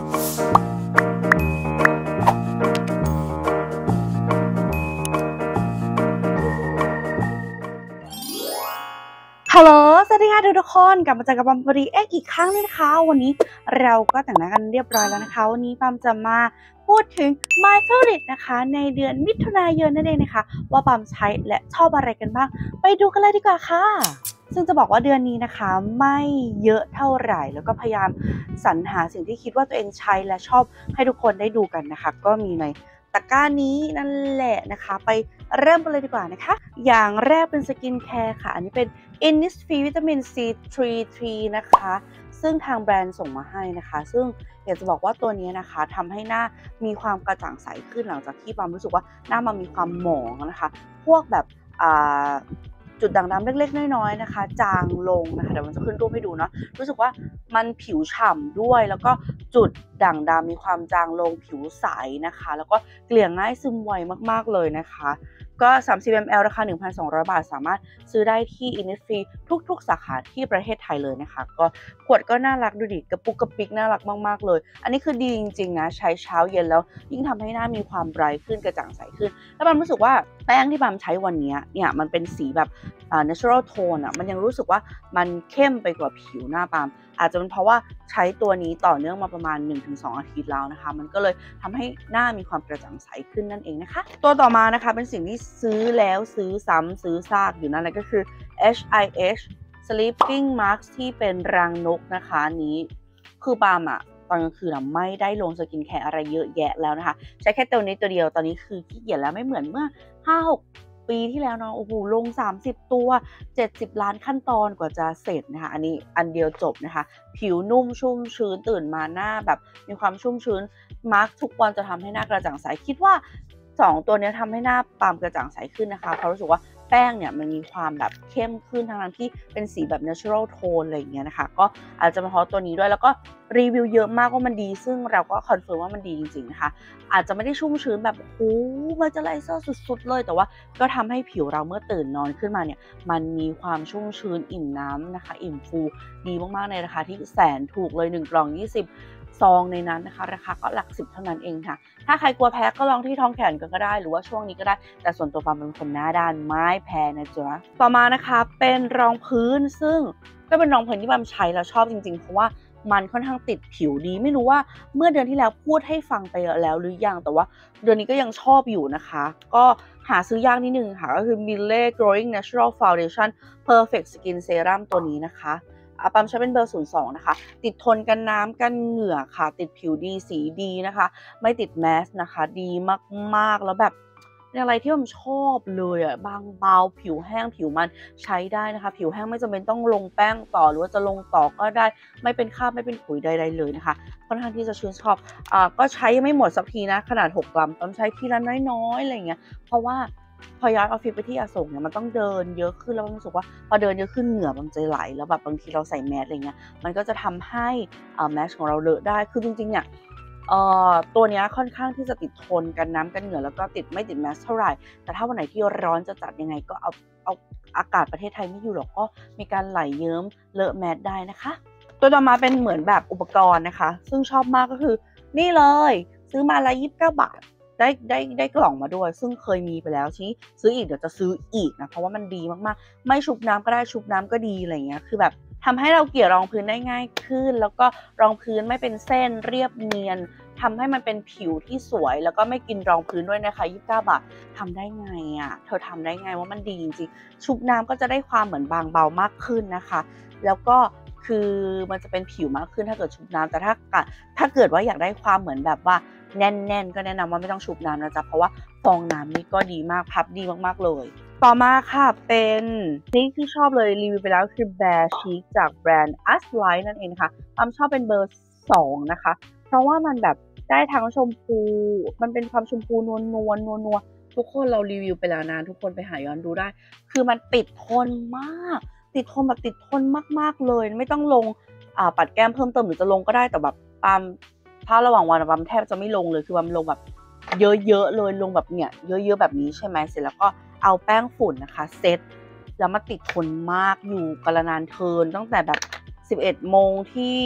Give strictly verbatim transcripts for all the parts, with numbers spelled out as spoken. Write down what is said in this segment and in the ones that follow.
ฮัลโหลสวัสดีค่ะทุกคนกลับมาเจอกับปั๊มบรีเอ็กอีกครั้งนึงนะคะวันนี้เราก็แต่งหน้ากันเรียบร้อยแล้วนะคะวันนี้ปั๊มจะมาพูดถึง My Favorite นะคะในเดือนมิถุนายนนั่นเองนะคะว่าปั๊มใช้และชอบอะไรกันบ้างไปดูกันเลยดีกว่าค่ะซึ่งจะบอกว่าเดือนนี้นะคะไม่เยอะเท่าไหร่แล้วก็พยายามสรรหาสิ่งที่คิดว่าตัวเองใช้และชอบให้ทุกคนได้ดูกันนะคะก็มีในตะกร้านี้นั่นแหละนะคะไปเริ่มกันเลยดีกว่านะคะอย่างแรกเป็นสกินแคร์ค่ะอันนี้เป็น Innisfree วิตามิน ซี ทรี ทรี นะคะซึ่งทางแบรนด์ส่งมาให้นะคะซึ่งอยากจะบอกว่าตัวนี้นะคะทำให้หน้ามีความกระจ่างใสขึ้นหลังจากที่ปั๊มรู้สึกว่าหน้ามันมีความหมองนะคะพวกแบบจุดด่างดำเล็กๆน้อยๆนะคะจางลงนะคะเดี๋ยวมันจะขึ้นรูปให้ดูเนาะรู้สึกว่ามันผิวฉ่ำด้วยแล้วก็จุดด่างดำมีความจางลงผิวใสนะคะแล้วก็เกลี่ยง่ายซึมไวมากๆเลยนะคะก็สามสิบมิลลิลิตร ราคา หนึ่งพันสองร้อย บาทสามารถซื้อได้ที่ Innisfree ทุกๆสาขาที่ประเทศไทยเลยนะคะก็ขวดก็น่ารักดูดิกระปุกกระปิกน่ารักมากๆเลยอันนี้คือดีจริงๆนะใช้เช้าเย็นแล้วยิ่งทำให้หน้ามีความไบรท์ขึ้นกระจ่างใสขึ้นแล้วมันรู้สึกว่าแป้งที่ปั๊มใช้วันนี้เนี่ยมันเป็นสีแบบ natural tone อ่ะมันยังรู้สึกว่ามันเข้มไปกว่าผิวหน้าปั๊มอาจจะเป็นเพราะว่าใช้ตัวนี้ต่อเนื่องมาประมาณ หนึ่งถึงสอง อาทิตย์แล้วนะคะมันก็เลยทำให้หน้ามีความกระจ่างใสขึ้นนั่นเองนะคะตัวต่อมานะคะเป็นสิ่งที่ซื้อแล้วซื้อซ้ำซื้อซากอยู่นั่นแหละก็คือ เอช ไอ เอช Sleeping Mask ที่เป็นรังนกนะคะนี้คือปั๊มอะตอนกลางคืนอะไม่ได้ลงสกินแคร์อะไรเยอะแยะแล้วนะคะใช้แค่ตัวนี้ตัวเดียวตอนนี้คือขี้เกียจแล้วไม่เหมือนเมื่อ ห้าหก ปีที่แล้วเนาะโอ้โหลงสามสิบตัวเจ็ดสิบล้านขั้นตอนกว่าจะเสร็จนะคะอันนี้อันเดียวจบนะคะผิวนุ่มชุ่มชื้นตื่นมาหน้าแบบมีความชุ่มชื้นมาร์คทุกวันจะทำให้หน้ากระจ่างใสคิดว่าสองตัวนี้ทำให้หน้าปั๊มกระจ่างใสขึ้นนะคะเพราะรู้สึกว่าแป้งเนี่ยมันมีความแบบเข้มขึ้นทั้งที่เป็นสีแบบ natural tone อะไรอย่างเงี้ยนะคะก็อาจจะเป็นเพราะตัวนี้ด้วยแล้วก็รีวิวเยอะมากว่ามันดีซึ่งเราก็คอนเฟิร์มว่ามันดีจริงๆนะคะอาจจะไม่ได้ชุ่มชื้นแบบโอ้โหมันจะไลเซอร์สุดๆเลยแต่ว่าก็ทำให้ผิวเราเมื่อตื่นนอนขึ้นมาเนี่ยมันมีความชุ่มชื้นอิ่มน้ำนะคะอิ่มฟูดีมากๆในราคาที่แสนถูกเลยหนึ่งกล่องยี่สิบซองในนั้นนะคะราคาก็หลักสิบเท่านั้นเองค่ะถ้าใครกลัวแพ้ก็ลองที่ท้องแขนกันก็ได้หรือว่าช่วงนี้ก็ได้แต่ส่วนตัวปั๊มเป็นคนหน้าด้านไม่แพ้นะจ๊ะต่อมานะคะเป็นรองพื้นซึ่งก็เป็นรองพื้นที่ปั๊มใช้แล้วชอบจริงๆเพราะว่ามันค่อนข้างติดผิวดีไม่รู้ว่าเมื่อเดือนที่แล้วพูดให้ฟังไปแล้วหรือยังแต่ว่าเดือนนี้ก็ยังชอบอยู่นะคะก็หาซื้อยากนิดนึงค่ะก็คือ Mille Growing Natural Foundation Perfect Skin Serum ตัวนี้นะคะปั๊มใช้เป็นเบอร์ศูนย์สองนะคะติดทนกันน้ำกันเหงื่อค่ะติดผิวดีสีดีนะคะไม่ติดแมสนะคะดีมากๆแล้วแบบเป็นอะไรที่ผมชอบเลยอ่ะบางเบาผิวแห้งผิวมันใช้ได้นะคะผิวแห้งไม่จำเป็นต้องลงแป้งต่อหรือว่าจะลงต่อก็ได้ไม่เป็นคราบไม่เป็นขุยใดๆเลยนะคะค่อนข้างที่จะชื่นชอบอ่าก็ใช้ไม่หมดสักทีนะขนาดหกกรัมต้องใช้ทีละน้อยๆอะไรอย่างเงี้ยเพราะว่าพอย้ายออฟฟิศไปที่อโศกเนี่ยมันต้องเดินเยอะขึ้นแล้วรู้สึกว่าพอเดินเยอะขึ้นเหงื่อมันจะไหลแล้วแบบบางทีเราใส่แมสอะไรเงี้ยมันก็จะทำให้อ่าแมสของเราเลอะได้คือจริงๆเนี่ยเอ่อตัวนี้ค่อนข้างที่จะติดทนกันน้ำกันเหงื่อแล้วก็ติดไม่ติดแมสเท่าไหร่แต่ถ้าวันไหนที่ร้อนจะจัดยังไงก็เอาเอาอากาศประเทศไทยไม่อยู่หรอกก็มีการไหลเยิ้มเลอะแมสได้นะคะตัวต่อมาเป็นเหมือนแบบอุปกรณ์นะคะซึ่งชอบมากก็คือนี่เลยซื้อมาละยี่สิบเก้าบาทได้ได้ได้กล่องมาด้วยซึ่งเคยมีไปแล้วทีนี้ซื้ออีกเดี๋ยวจะซื้ออีกนะเพราะว่ามันดีมากๆไม่ชุบน้ำก็ได้ชุบน้ำก็ดีอะไรเงี้ยคือแบบทำให้เราเกลี่ยรองพื้นได้ง่ายขึ้นแล้วก็รองพื้นไม่เป็นเส้นเรียบเนียนทำให้มันเป็นผิวที่สวยแล้วก็ไม่กินรองพื้นด้วยนะคะยี่สิบเก้าบาททำได้ไงอ่ะเธอทำได้ไงว่ามันดีจริงๆชุบน้ำก็จะได้ความเหมือนบางเบามากขึ้นนะคะแล้วก็คือมันจะเป็นผิวมากขึ้นถ้าเกิดชุบน้ำแต่ถ้าถ้าเกิดว่าอยากได้ความเหมือนแบบว่าแน่นๆก็แนะนำว่าไม่ต้องชุบน้ำนะจ๊ะเพราะว่าฟองน้ำนี่ก็ดีมากพับดีมากๆเลยต่อมาค่ะเป็นนี่ที่ชอบเลยรีวิวไปแล้วคือ Bare Cheek จากแบรนด์ Aslight นั่นเองนะคะปั๊มชอบเป็นเบอร์สองนะคะเพราะว่ามันแบบได้ทั้งชมพูมันเป็นความชมพูนวลนวลนัวนัวทุกคนเรารีวิวไปแล้วนะทุกคนไปหาย้อนดูได้คือมันติดทนมากติดทนแบบติดทนมากๆเลยไม่ต้องลงอ่าปัดแก้มเพิ่มเติมหรือจะลงก็ได้แต่แบบปั๊มถ้าระหว่างวันปั๊มแทบจะไม่ลงเลยคือปั๊มลงแบบเยอะๆเลยลงแบบเนี่ยเยอะๆแบบนี้ใช่ไหมเสร็จแล้วก็เอาแป้งฝุ่นนะคะเซตแล้วมาติดทนมากอยู่กาลนานเทินตั้งแต่แบบสิบเอ็ดโมงที่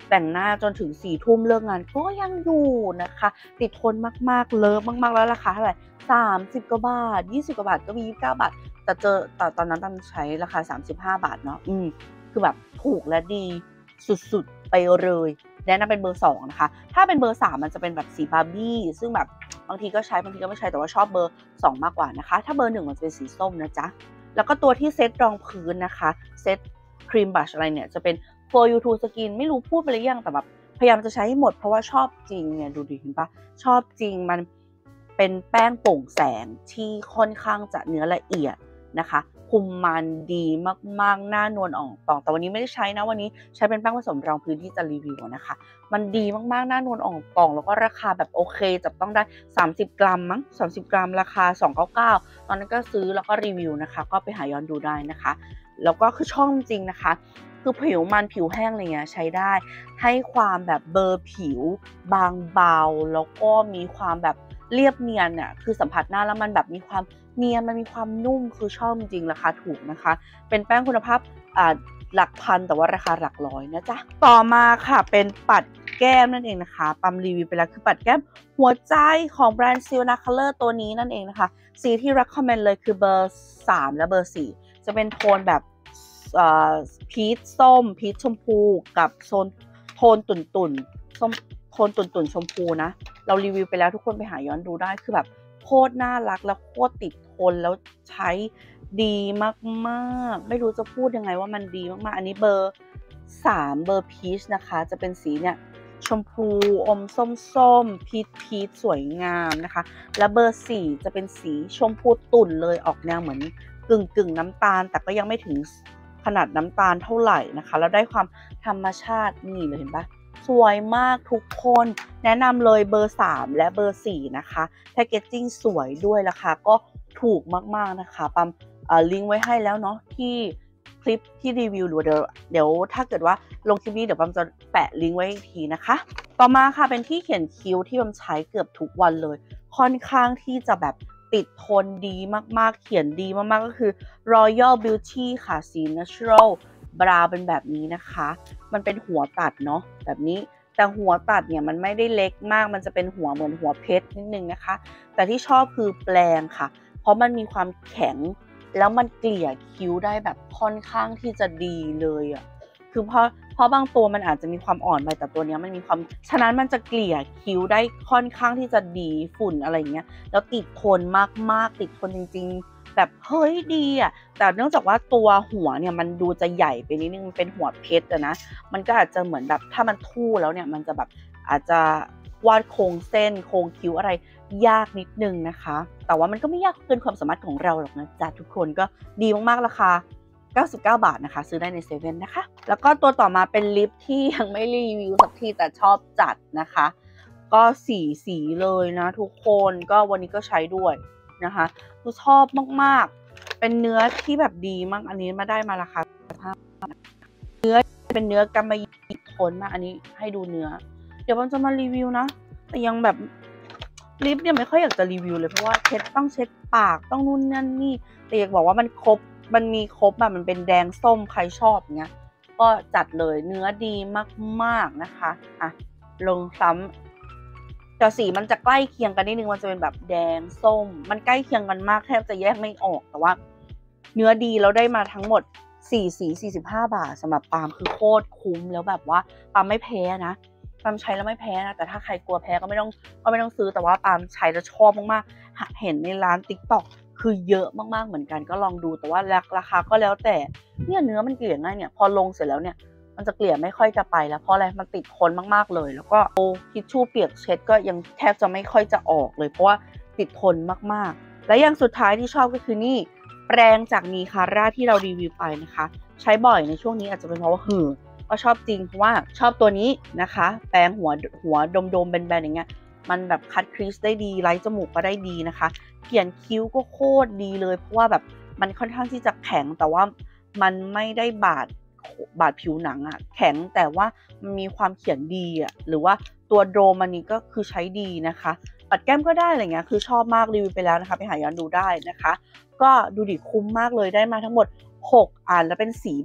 แต่งหน้าจนถึงสี่ทุ่มเลิกงานก็ยังอยู่นะคะติดทนมากๆเลิฟมากๆแล้วราคาเท่าไหร่สามสิบกว่าบาทยี่สิบกว่าบาทก็มียี่สิบเก้าบาทแต่เจอแต่ตอนนั้นตอนใช้ราคาสามสิบห้าบาทเนาะอืมคือแบบถูกและดีสุดๆไปเลยแนะนำเป็นเบอร์สองนะคะถ้าเป็นเบอร์สามมันจะเป็นแบบสีบาร์บี้ซึ่งแบบบางทีก็ใช้บางทีก็ไม่ใช้แต่ว่าชอบเบอร์สองมากกว่านะคะถ้าเบอร์หนึ่งมันจะเป็นสีส้มนะจ๊ะแล้วก็ตัวที่เซตรองพื้นนะคะเซตครีมบัชอะไรเนี่ยจะเป็น for you to skin ไม่รู้พูดไปหรือยังแต่แบบพยายามจะใช้ให้หมดเพราะว่าชอบจริงเนี่ยดูดิเห็นปะชอบจริงมันเป็นแป้งโปร่งแสงที่ค่อนข้างจะเนื้อละเอียดนะคะคุมมันดีมากๆหน้านวลอ่องต่องแต่วันนี้ไม่ได้ใช้นะวันนี้ใช้เป็นแป้งผสมรองพื้นที่จะรีวิวนะคะมันดีมากๆหน้านวลอ่องต่องแล้วก็ราคาแบบโอเคจับต้องได้สามสิบกรัมมั้งสามสิบกรัมราคาสองร้อยเก้าสิบเก้าตอนนั้นก็ซื้อแล้วก็รีวิวนะคะก็ไปหาย้อนดูได้นะคะแล้วก็คือชอบจริงนะคะคือผิวมันผิวแห้งอะไรเงี้ยใช้ได้ให้ความแบบเบอร์ผิวบางเบาแล้วก็มีความแบบเรียบเนียนเนี่ยคือสัมผัสหน้าแล้วมันแบบมีความเนียนมันมีความนุ่มคือชอบจริงราคาถูกนะคะเป็นแป้งคุณภาพอ่าหลักพันแต่ว่าราคาหลักร้อยนะจ๊ะต่อมาค่ะเป็นปัดแก้มนั่นเองนะคะปั๊มรีวิวไปแล้วคือปัดแก้มหัวใจของแบรนด์ซิลนาคัลเลอร์ตัวนี้นั่นเองนะคะสีที่ recommend เลยคือเบอร์สามและเบอร์สี่จะเป็นโทนแบบพีชส้มพีชชมพูกับโซนโทนตุ่นตุ่นส้มโทนตุ่นตุ่นชมพูนะเรารีวิวไปแล้วทุกคนไปหาย้อนดูได้คือแบบโคตรน่ารักแล้วโคตรติดทนแล้วใช้ดีมากๆไม่รู้จะพูดยังไงว่ามันดีมากๆอันนี้เบอร์สามเบอร์พีชนะคะจะเป็นสีเนี่ยชมพูอมส้มๆพีชพีชสวยงามนะคะและเบอร์สี่จะเป็นสีชมพูตุ่นเลยออกแนวเหมือนกึ่งกึ่งน้ำตาลแต่ก็ยังไม่ถึงขนาดน้ำตาลเท่าไหร่นะคะแล้วได้ความธรรมชาตินี่เลยเห็นปะสวยมากทุกคนแนะนำเลยเบอร์สามและเบอร์สี่นะคะแพคเกจจิ้งสวยด้วยราคาก็ถูกมากๆนะคะปั๊มลิงก์ไว้ให้แล้วเนาะที่คลิปที่รีวิวหรือเดี๋ยวเดี๋ยวถ้าเกิดว่าลงคลิปนี้เดี๋ยวปั๊มจะแปะลิงก์ไว้อีกทีนะคะต่อมาค่ะเป็นที่เขียนคิ้วที่ปั๊มใช้เกือบทุกวันเลยค่อนข้างที่จะแบบติดทนดีมากๆเขียนดีมากๆก็คือ Royal Beauty ค่ะสี Natural บราวน์เป็นแบบนี้นะคะมันเป็นหัวตัดเนาะแบบนี้แต่หัวตัดเนี่ยมันไม่ได้เล็กมากมันจะเป็นหัวเหมือนหัวเพชรนิดนึงนะคะแต่ที่ชอบคือแปลงค่ะเพราะมันมีความแข็งแล้วมันเกลี่ยคิ้วได้แบบค่อนข้างที่จะดีเลยอ่ะคือเพราะเพราะบางตัวมันอาจจะมีความอ่อนไปแต่ตัวนี้มันมีความฉะนั้นมันจะเกลี่ยคิ้วได้ค่อนข้างที่จะดีฝุ่นอะไรเงี้ยแล้วติดทนมากๆติดทนจริงๆแบบเฮ้ยดีอ่ะแต่เนื่องจากว่าตัวหัวเนี่ยมันดูจะใหญ่ไปนิดนึงมันเป็นหัวเพชรอะนะมันก็อาจจะเหมือนแบบถ้ามันทู่แล้วเนี่ยมันจะแบบอาจจะวาดโครงเส้นโครงคิ้วอะไรยากนิดนึงนะคะแต่ว่ามันก็ไม่ยากเกินความสามารถของเราหรอกนะจ๊ะทุกคนก็ดีมากๆราคาเก้าสิบเก้าบาทนะคะซื้อได้ในเซเว่นนะคะแล้วก็ตัวต่อมาเป็นลิปที่ยังไม่รีวิวสักทีแต่ชอบจัดนะคะก็สีสีเลยนะทุกคนก็วันนี้ก็ใช้ด้วยนะคะคือชอบมากๆเป็นเนื้อที่แบบดีมากอันนี้มาได้มาราคาเนื้อเป็นเนื้อกำมะหยี่ทนมากอันนี้ให้ดูเนื้อเดี๋ยวผมจะมารีวิวนะแต่ยังแบบลิปเนี่ยไม่ค่อยอยากจะรีวิวเลยเพราะว่าเช็ดต้องเช็ดปากต้องนู่นนั่นนี่แต่อยากบอกว่ามันครบมันมีครบอะมันเป็นแดงส้มใครชอบเงี้ยก็จัดเลยเนื้อดีมากๆนะคะอ่ะลงซ้ำแต่สีมันจะใกล้เคียงกันนิดนึงมันจะเป็นแบบแดงส้มมันใกล้เคียงกันมากแทบจะแยกไม่ออกแต่ว่าเนื้อดีแล้วได้มาทั้งหมดสี่สีสี่สิบห้าบาทสำหรับปาล์มคือโคตรคุ้มแล้วแบบว่าปาล์มไม่แพ้นะปาล์มใช้แล้วไม่แพ้นะแต่ถ้าใครกลัวแพ้ก็ไม่ต้องก็ไม่ต้องซื้อแต่ว่าปาล์มใช้แล้วชอบมากๆเห็นในร้าน ติ๊กต็อก คือเยอะมากๆเหมือนกันก็ลองดูแต่ว่าราคาก็แล้วแต่เนี่ยเนื้อมันเกลี่ยง่ายเนี่ยพอลงเสร็จแล้วเนี่ยมันจะเกลี่ยไม่ค่อยจะไปแล้วเพราะอะไรมันติดทนมากๆเลยแล้วก็ทิชชู่เปียกเช็ดก็ยังแทบจะไม่ค่อยจะออกเลยเพราะว่าติดทนมากๆและอย่างสุดท้ายที่ชอบก็คือนี่แปรงจากมีคาร่าที่เรารีวิวไปนะคะใช้บ่อยในช่วงนี้อาจจะเป็นเพราะว่าหือก็ชอบจริงเพราะว่าชอบตัวนี้นะคะแปรงหัวหัวดมๆแบนๆอย่างเงี้ยมันแบบคัดครีสได้ดีไล่จมูกก็ได้ดีนะคะเขียนคิ้วก็โคตรดีเลยเพราะว่าแบบมันค่อนข้างที่จะแข็งแต่ว่ามันไม่ได้บาดบาดผิวหนังอะแข็งแต่ว่ามันมีความเขียนดีอะหรือว่าตัวโดมอันนี้ก็คือใช้ดีนะคะปัดแก้มก็ได้อะไรเงี้ยคือชอบมากรีวิวไปแล้วนะคะไปหาย้อนดูได้นะคะก็ดูดิคุ้มมากเลยได้มาทั้งหมดหกอันแล้วเป็นสีแบบ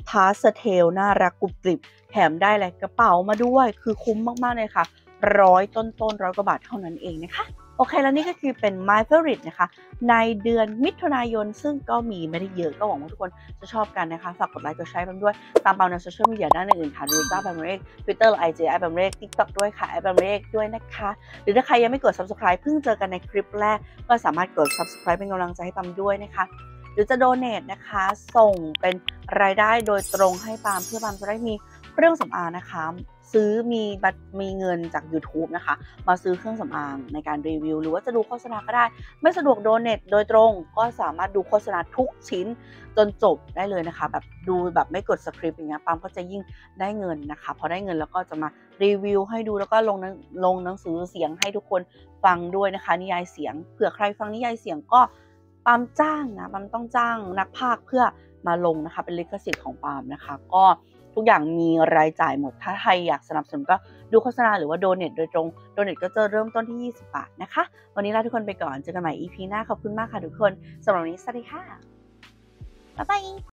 พาสเทลน่ารักกรุบกริบแถมได้อะไรกระเป๋ามาด้วยคือคุ้มมากๆเลยค่ะร้อยต้นๆร้อยกว่าบาทเท่านั้นเองนะคะโอเคแล้วนี่ก็คือเป็น My Favorite นะคะในเดือนมิถุนายนซึ่งก็มีไม่ได้เยอะก็หวังว่าทุกคนจะชอบกันนะคะฝากกดไลค์กดแชร์กันด้วยตามเปาในโซเชียลมีเดียด้านอื่นๆค่ะดูจ้าแบมเรก Twitter และ ไอ จี แอท แบมเรก TikTok ด้วยค่ะแอท แบมเรกด้วยนะคะหรือถ้าใครยังไม่กด Subscribe เพิ่งเจอกันในคลิปแรกก็สามารถกด Subscribe เป็นกำลังใจให้ปามด้วยนะคะหรือจะโดเนทนะคะส่งเป็นรายได้โดยตรงให้ปามเพื่อปามจะได้มีเครื่องสำอางนะคะซื้อมีบัตรมีเงินจาก YouTube นะคะมาซื้อเครื่องสำอางในการรีวิวหรือว่าจะดูโฆษณาก็ได้ไม่สะดวกโดเนทโดยตรงก็สามารถดูโฆษณาทุกชิ้นจนจบได้เลยนะคะแบบดูแบบไม่กดสคริปต์อย่างเงี้ยปามก็จะยิ่งได้เงินนะคะพอได้เงินแล้วก็จะมารีวิวให้ดูแล้วก็ลงลงหนังสือเสียงให้ทุกคนฟังด้วยนะคะนิยายเสียงเผื่อใครฟังนิยายเสียงก็ปามจ้างนะปามต้องจ้างนักพากย์เพื่อมาลงนะคะเป็นลิขสิทธิ์ของปามนะคะก็ทุกอย่างมีรายจ่ายหมดถ้าใครอยากสนับสนุนก็ดูโฆษณาหรือว่าโดเนทโดยตรงโดเนทก็จะเริ่มต้นที่ยี่สิบบาทนะคะวันนี้ลาทุกคนไปก่อนเจอกันใหม่ อี พี หน้าขอบคุณมากค่ะทุกคนสำหรับวันนี้สวัสดีค่ะบ๊ายบาย